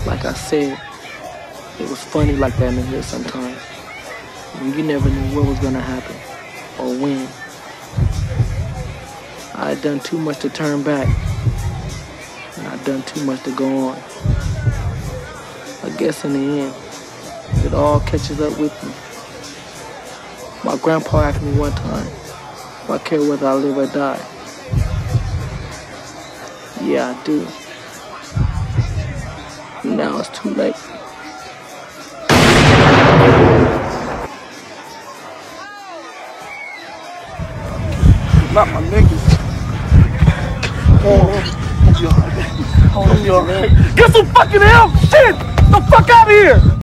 Like I said, it was funny like that in the hood sometimes. And you never knew what was gonna happen or when. I had done too much to turn back, and I'd done too much to go on. I guess in the end, it all catches up with me. My grandpa asked me one time if I care whether I live or die. Yeah, I do. Now it's too late. Not my niggas. Hold on. Get some fucking help! Shit! Get the fuck out of here!